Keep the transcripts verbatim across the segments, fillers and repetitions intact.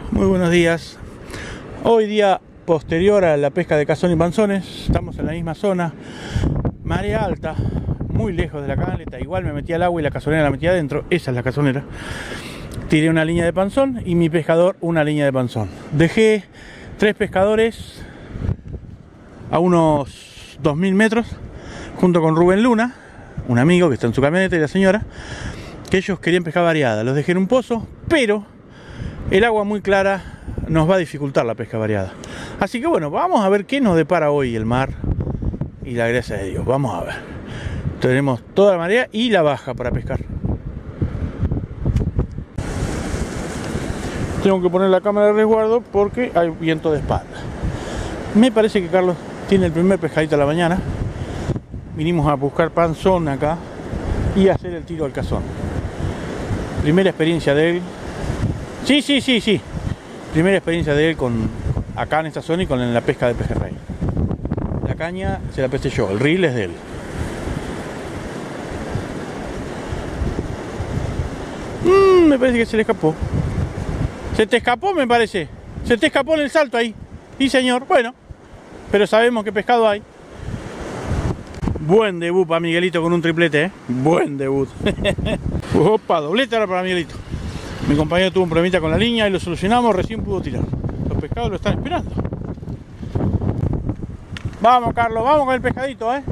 Muy buenos días. Hoy día posterior a la pesca de cazón y panzones, estamos en la misma zona, marea alta, muy lejos de la caleta. Igual me metí al agua y la cazonera la metí adentro. Esa es la cazonera. Tiré una línea de panzón y mi pescador una línea de panzón. Dejé tres pescadores a unos dos mil metros junto con Rubén Luna, un amigo que está en su camioneta, y la señora, que ellos querían pescar variada. Los dejé en un pozo, pero el agua muy clara nos va a dificultar la pesca variada. Así que bueno, vamos a ver qué nos depara hoy el mar y la gracia de Dios. Vamos a ver. Tenemos toda la marea y la baja para pescar. Tengo que poner la cámara de resguardo porque hay viento de espalda. Me parece que Carlos tiene el primer pescadito de la mañana. Vinimos a buscar panzón acá y a hacer el tiro al cazón. Primera experiencia de él. Sí, sí, sí, sí. Primera experiencia de él con acá en esta zona y con la pesca de pejerrey. La caña se la pesé yo, el reel es de él. Mm, me parece que se le escapó. Se te escapó, me parece. Se te escapó en el salto ahí. Sí, señor. Bueno, pero sabemos qué pescado hay. Buen debut para Miguelito con un triplete, ¿eh? Buen debut. Opa, doblete ahora para Miguelito. Mi compañero tuvo un problemita con la línea y lo solucionamos, recién pudo tirar. Los pescados lo están esperando. Vamos, Carlos, vamos con el pescadito, ¿eh?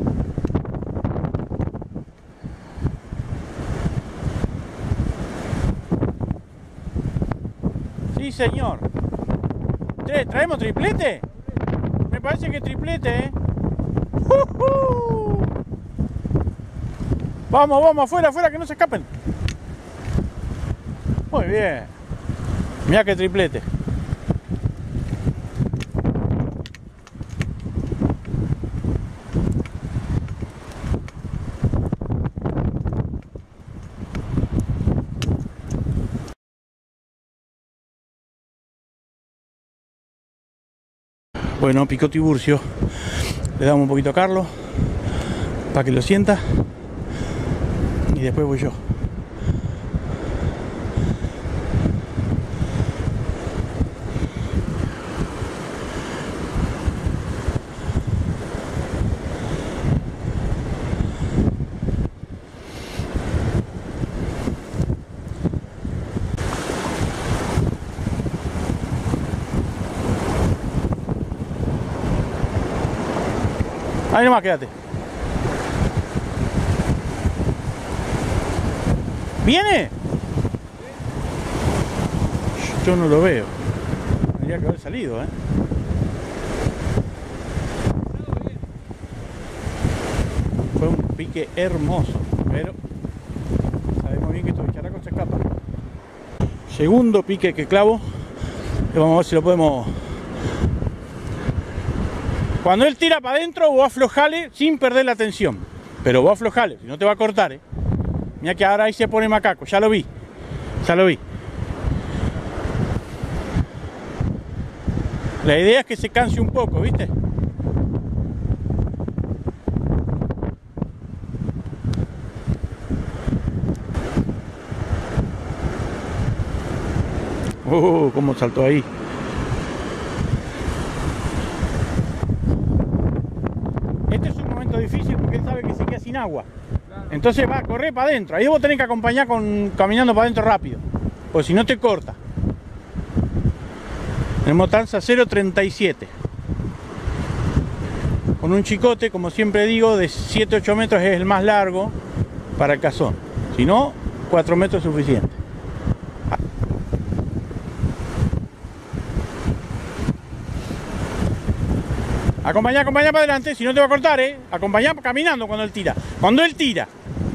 Sí, señor. ¿Traemos triplete? Me parece que triplete, ¿eh? ¡Uh, uh! Vamos, vamos, afuera, afuera, que no se escapen. Muy bien. Mirá que triplete. Bueno, picó Tiburcio. Le damos un poquito a Carlos para que lo sienta y después voy yo. Ahí nomás, quédate. ¿Viene? Yo no lo veo. Tendría que haber salido, ¿eh? Fue un pique hermoso, pero sabemos bien que estos bicharracos se escapan. Segundo pique que clavo. Y vamos a ver si lo podemos... Cuando él tira para adentro, vos aflojale sin perder la tensión. Pero vos aflojale, si no te va a cortar, ¿eh? Mira que ahora ahí se pone macaco, ya lo vi. Ya lo vi. La idea es que se canse un poco, ¿viste? Uh, cómo saltó ahí. Este es un momento difícil porque él sabe que se queda sin agua. Entonces va a correr para adentro. Ahí vos tenés que acompañar con, caminando para adentro rápido. Porque si no te corta. Tenemos tanza cero treinta y siete. Con un chicote, como siempre digo, de siete a ocho metros es el más largo para el cazón. Si no, cuatro metros es suficiente. Acompañá, acompañá para adelante, si no te va a cortar, ¿eh? Acompañá caminando cuando él tira. Cuando él tira.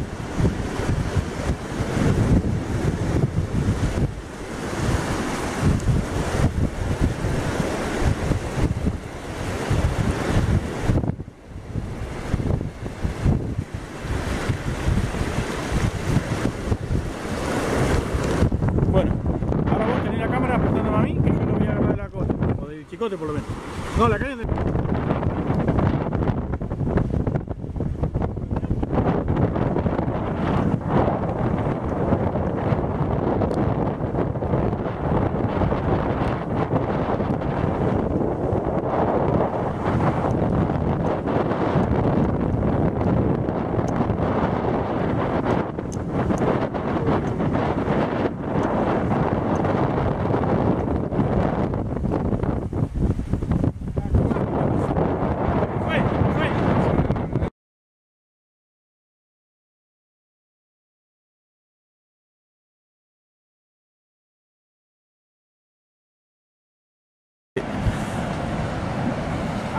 Bueno, ahora vos tenés la cámara apuntándome a mí, que yo lo voy a agarrar de la costa, o del chicote por lo menos. No, la caña es de...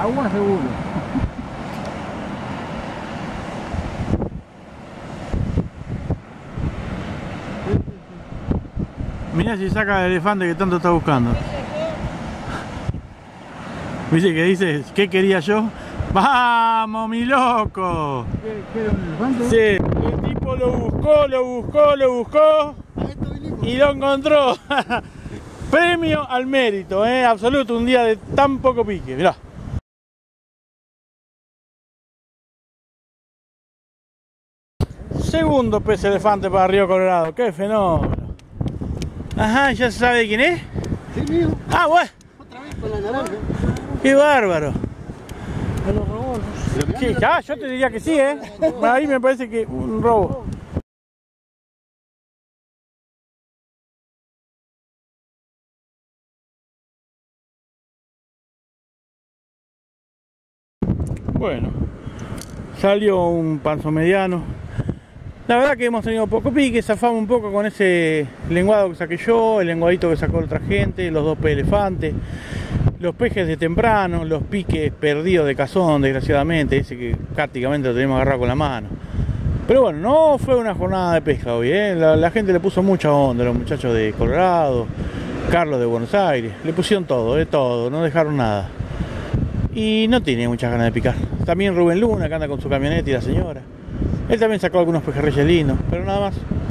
Agua seguro. Mirá si saca el elefante que tanto está buscando. ¿Viste que dice, qué quería yo? ¡Vamos, mi loco! ¿Quiere un elefante? Sí, el tipo lo buscó, lo buscó, lo buscó y lo encontró. Premio al mérito, ¿eh? Absoluto, un día de tan poco pique, mirá. Segundo pez elefante para Río Colorado, qué fenómeno. Ajá, ¿ya se sabe de quién es? Sí, mío. Ah, bueno. Otra vez con la naranja. Qué bárbaro. Me lo robó. Sí, ya, yo te diría que sí, ¿eh? Ahí me parece que un robo. Bueno, salió un panzo mediano. La verdad que hemos tenido poco pique, zafamos un poco con ese lenguado que saqué yo, el lenguadito que sacó otra gente, los dos peces elefantes, los pejes de temprano, los piques perdidos de cazón, desgraciadamente, ese que prácticamente lo tenemos agarrado con la mano. Pero bueno, no fue una jornada de pesca hoy, ¿eh? la, la gente le puso mucha onda, los muchachos de Colorado, Carlos de Buenos Aires, le pusieron todo, ¿eh? todo, no dejaron nada. Y no tiene muchas ganas de picar. También Rubén Luna, que anda con su camioneta, y la señora. Él también sacó algunos pejerreyes lindos, pero nada más.